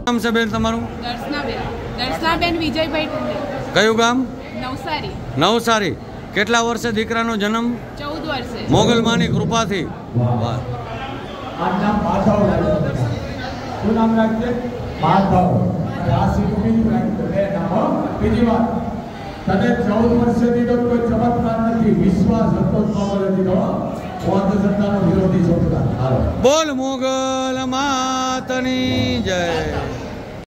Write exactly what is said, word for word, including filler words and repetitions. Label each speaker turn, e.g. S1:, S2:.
S1: નામ છે બેન તમારું?
S2: દર્શનાબેન. દર્શનાબેન વિજયભાઈ ટુંડે.
S1: કયું ગામ?
S2: નવસારી.
S1: નવસારી. કેટલા વર્ષે દીકરાનો જન્મ?
S2: ચૌદ વર્ષે.
S1: મોગલમાની કૃપાથી. વાહ.
S3: આ નામ માધવ. શું નામ રાખજે? માધવ. રાશિ બીજું રાખજો. બે નામ. બીજી વાત, તને ચૌદ વર્ષે દીધો કોઈ ચમત્કાર નથી, વિશ્વાસ હતો જ દીધો. અંધશ્રદ્ધાનો વિરોધી ચોટકાર.
S1: બોલ મોગલ માતની જય.